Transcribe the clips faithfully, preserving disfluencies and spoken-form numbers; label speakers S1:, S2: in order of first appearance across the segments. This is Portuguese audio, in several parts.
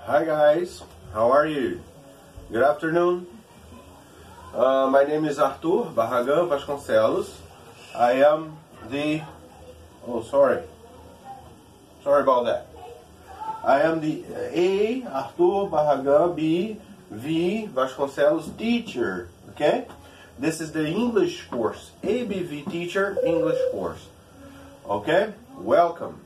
S1: Hi guys, how are you? Good afternoon. Uh, my name is Arthur Barragan Vasconcelos. I am the, oh sorry, sorry about that. I am the A, Arthur Barragan, B, V, Vasconcelos teacher, okay? This is the English course, A B V teacher English course, ok? Welcome.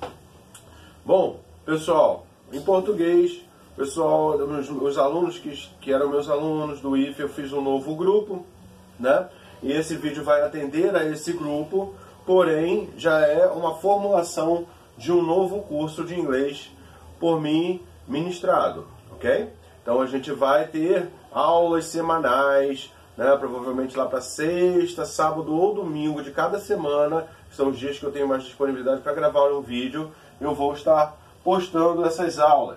S1: Bom, pessoal, em português, pessoal, os, os alunos que, que eram meus alunos do I F, eu fiz um novo grupo, né? E esse vídeo vai atender a esse grupo, porém, já é uma formulação de um novo curso de inglês por mim ministrado, ok? Então a gente vai ter aulas semanais, né? Provavelmente lá para sexta, sábado ou domingo de cada semana, que são os dias que eu tenho mais disponibilidade para gravar um vídeo, eu vou estar postando essas aulas.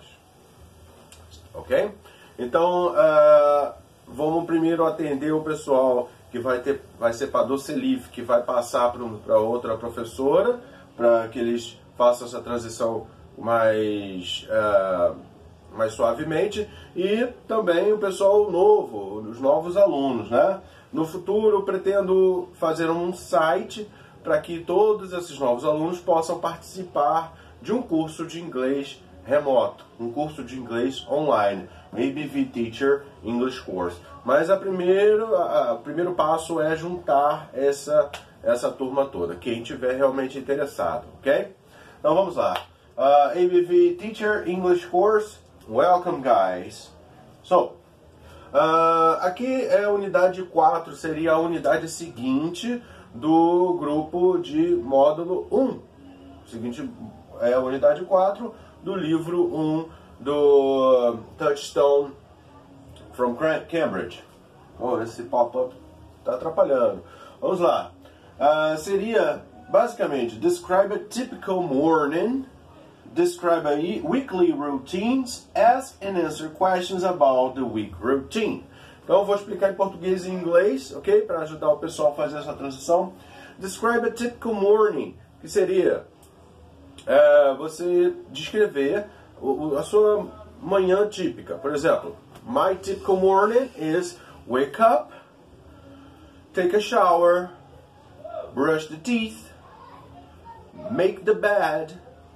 S1: Ok? Então, uh, vamos primeiro atender o pessoal que vai, ter, vai ser para Docelive, que vai passar para outra professora, para que eles façam essa transição mais, uh, mais suavemente. E também o pessoal novo, os novos alunos, né? No futuro, eu pretendo fazer um site para que todos esses novos alunos possam participar de um curso de inglês remoto, um curso de inglês online, A B V Teacher English Course. Mas a primeiro, a, a, o primeiro passo é juntar essa, essa turma toda, quem tiver realmente interessado, ok? Então vamos lá. Uh, A B V Teacher English Course, welcome guys. So, uh, aqui é a unidade quatro, seria a unidade seguinte do grupo de módulo um. Seguinte é a unidade quatro do livro um do Touchstone from Cambridge. Oh, esse pop-up está atrapalhando. Vamos lá. Uh, seria, basicamente, describe a typical morning, describe a weekly routines, ask and answer questions about the week routine. Então, eu vou explicar em português e em inglês, ok? Para ajudar o pessoal a fazer essa transição. Describe a typical morning, que seria é, você descrever a sua manhã típica. Por exemplo, my typical morning is wake up, take a shower, brush the teeth, make the bed,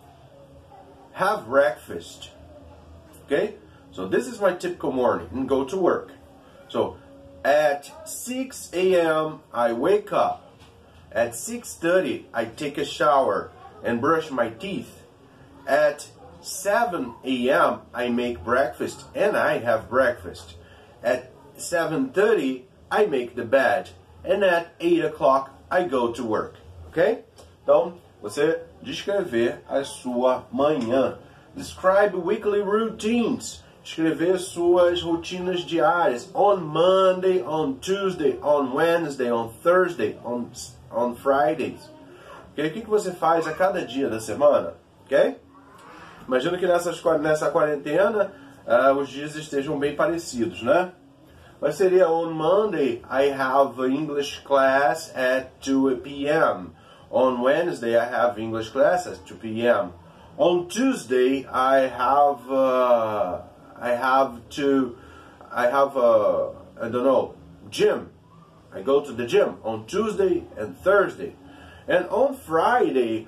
S1: have breakfast. Okay? So this is my typical morning and go to work. So at six A M I wake up. At six thirty I take a shower and brush my teeth. At seven A M I make breakfast and I have breakfast. At seven thirty I make the bed and at eight o'clock I go to work. Ok? Então, você descrever a sua manhã. Describe weekly routines. Escrever suas rotinas diárias. On Monday, on Tuesday, on Wednesday, on Thursday, on, on Fridays. Okay? O que você faz a cada dia da semana? Ok? Imagino que nessas, nessa quarentena uh, os dias estejam bem parecidos, né? Mas seria on Monday I have English class at two P M On Wednesday I have English class at two P M On Tuesday I have uh, I have to I have uh, I don't know gym. I go to the gym on Tuesday and Thursday. And on Friday,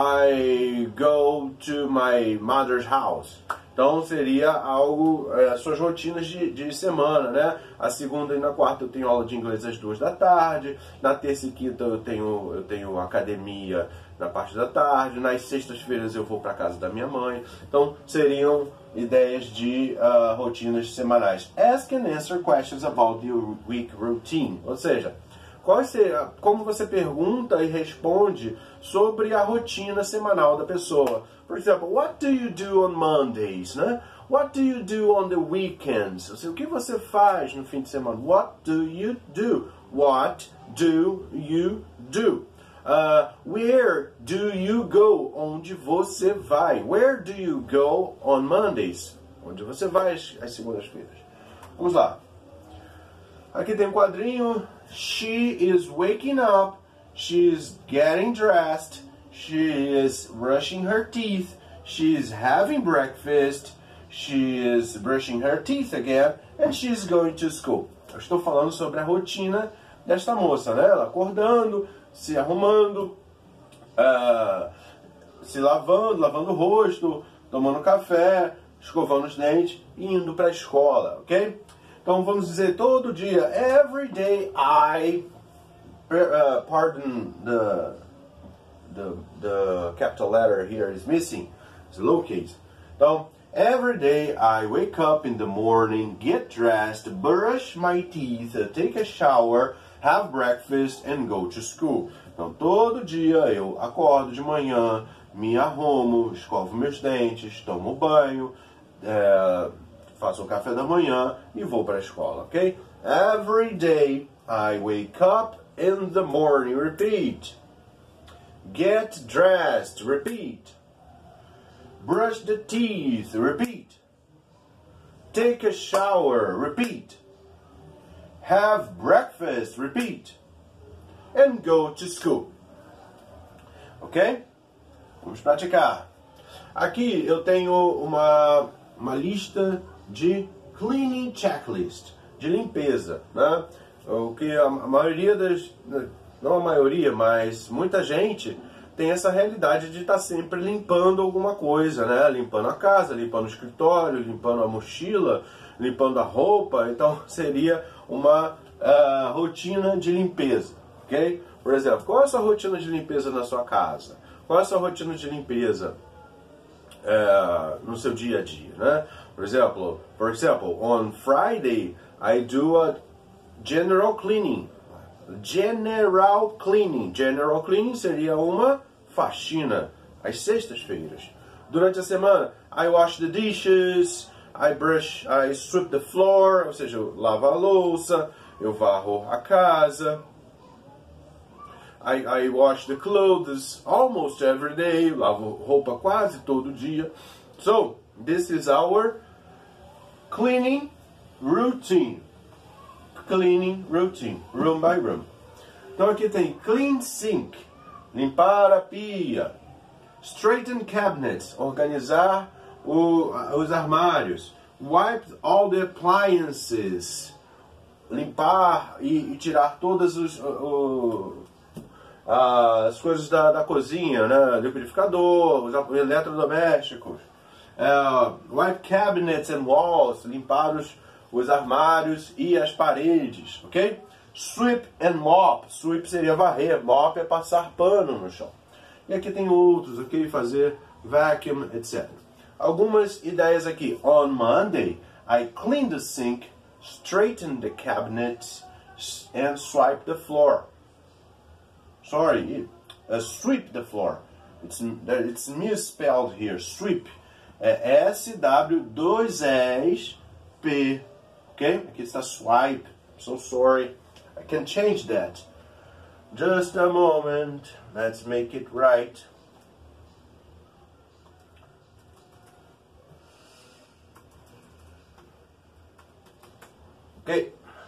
S1: I go to my mother's house. Então seria algo, é, suas rotinas de, de semana, né? A segunda e na quarta eu tenho aula de inglês às duas da tarde. Na terça e quinta eu tenho, eu tenho academia na parte da tarde. Nas sextas-feiras eu vou para casa da minha mãe. Então seriam ideias de uh, rotinas semanais. Ask and answer questions about the week routine. Ou seja, qual é, como você pergunta e responde sobre a rotina semanal da pessoa. Por exemplo, what do you do on Mondays, né? What do you do on the weekends? Ou seja, o que você faz no fim de semana? What do you do? What do you do? Uh, where do you go? Onde você vai? Where do you go on Mondays? Onde você vai às segundas-feiras? Vamos lá. Aqui tem um quadrinho. She is waking up. She is getting dressed. She is brushing her teeth. She is having breakfast. she is brushing her teeth again, and she's going to school. Eu estou falando sobre a rotina desta moça, né? Ela acordando, se arrumando, uh, se lavando, lavando o rosto, tomando café, escovando os dentes e indo para a escola, ok? Então vamos dizer todo dia, every day I, uh, pardon the, the, the capital letter here is missing, it's lowercase. Então, every day I wake up in the morning, get dressed, brush my teeth, take a shower, have breakfast and go to school. Então todo dia eu acordo de manhã, me arrumo, escovo meus dentes, tomo banho, é, faço o café da manhã e vou para a escola, ok? Every day I wake up in the morning, repeat. Get dressed, repeat. Brush the teeth, repeat. Take a shower, repeat. Have breakfast, repeat. And go to school. Ok? Vamos praticar. Aqui eu tenho uma, uma lista de cleaning checklist, de limpeza, né? O que a, a maioria das, não a maioria, mas muita gente tem essa realidade de estar sempre limpando alguma coisa, né? Limpando a casa, limpando o escritório, limpando a mochila, limpando a roupa. Então seria uma uh, rotina de limpeza, ok? Por exemplo, qual é a sua rotina de limpeza na sua casa? Qual é a sua rotina de limpeza uh, no seu dia a dia, né? Por exemplo, for example, on Friday I do a general cleaning. General cleaning. General cleaning seria uma faxina às sextas-feiras. Durante a semana, I wash the dishes, I brush, I sweep the floor, ou seja, eu lavo a louça, eu varro a casa. I, I wash the clothes almost every day, lavo roupa quase todo dia. So, this is our cleaning routine. Cleaning routine, room by room. Então aqui tem clean sink, limpar a pia. Straighten cabinets, organizar o, os armários. Wipe all the appliances, limpar e, e tirar todas os, o, as coisas da, da cozinha, né? Liquidificador, os eletrodomésticos. Uh, wipe cabinets and walls, limpar os os armários e as paredes, ok? Sweep and mop. Sweep seria varrer, mop é passar pano no chão. E aqui tem outros, ok? Fazer vacuum, etcétera. Algumas ideias aqui. On Monday, I clean the sink, straighten the cabinets, and swipe the floor. Sorry, uh, sweep the floor. It's, it's misspelled here. Sweep. É S W dois S P. Ok? Aqui está swipe. So sorry. I can change that. Just a moment. Let's make it right. Ok.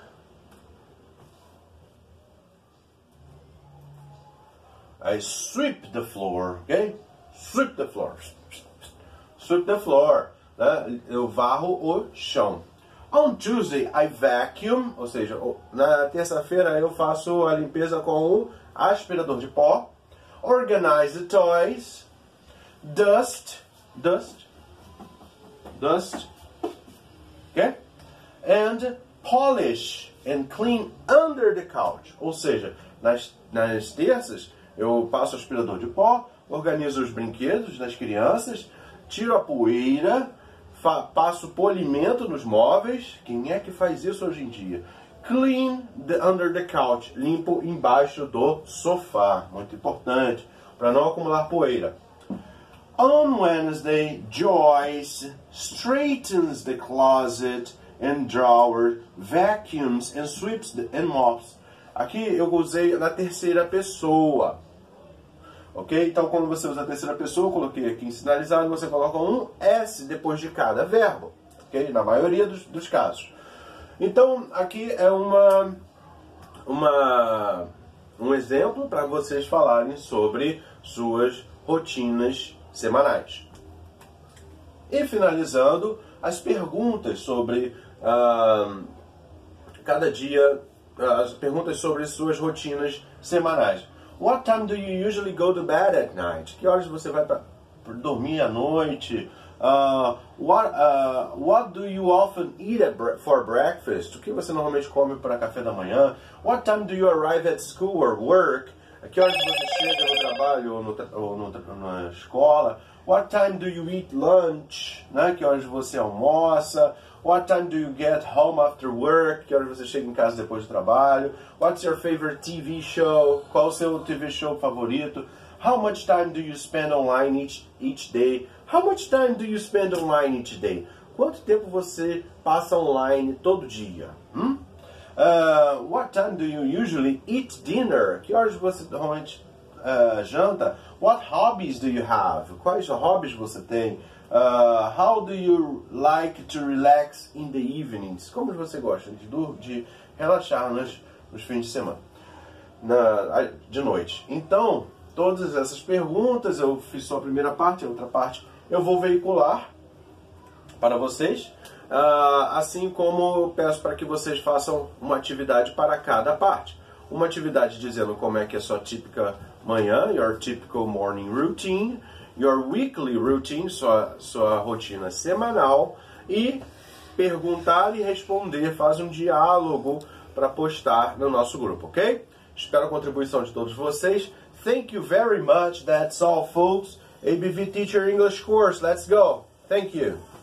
S1: I sweep the floor. Ok? Sweep the floor. Sweep the floor. Né? Eu varro o chão. On Tuesday, I vacuum, ou seja, na terça-feira eu faço a limpeza com o aspirador de pó. Organize the toys. Dust, dust, dust, okay? And polish and clean under the couch. Ou seja, nas, nas terças eu passo o aspirador de pó, organizo os brinquedos das crianças, tiro a poeira, passo polimento nos móveis. Quem é que faz isso hoje em dia? Clean the, under the couch. Limpo embaixo do sofá. Muito importante, para não acumular poeira. On Wednesday, Joyce straightens the closet and drawer, vacuums and sweeps the, and mops. Aqui eu usei na terceira pessoa. Ok? Então, quando você usa a terceira pessoa, eu coloquei aqui em sinalizado, você coloca um S depois de cada verbo. Ok? Na maioria dos, dos casos. Então, aqui é uma, uma, um exemplo para vocês falarem sobre suas rotinas semanais. E finalizando, as perguntas sobre uh, cada dia, uh, as perguntas sobre suas rotinas semanais. What time do you usually go to bed at night? Que horas você vai para dormir à noite? Uh, what, uh, what do you often eat at bre for breakfast? O que você normalmente come para café da manhã? What time do you arrive at school or work? A que horas você chega no trabalho ou, no, ou no, na escola? What time do you eat lunch? Né? Que horas você almoça? What time do you get home after work? Que horas você chega em casa depois do trabalho? What's your favorite T V show? Qual o seu T V show favorito? How much time do you spend online each, each day? How much time do you spend online each day? Quanto tempo você passa online todo dia? Hum? Uh, what time do you usually eat dinner? Que horas você normalmente uh, janta? What hobbies do you have? Quais hobbies você tem? Uh, how do you like to relax in the evenings? Como você gosta de, de relaxar nos, nos fins de semana? Na, de noite. Então, todas essas perguntas, eu fiz só a primeira parte, a outra parte eu vou veicular para vocês, uh, assim como peço para que vocês façam uma atividade para cada parte. Uma atividade dizendo como é que é a sua típica manhã, your typical morning routine, your weekly routine, sua, sua rotina semanal, e perguntar e responder, faz um diálogo para postar no nosso grupo, ok? Espero a contribuição de todos vocês. Thank you very much. That's all, folks. A B V Teacher English course. Let's go. Thank you.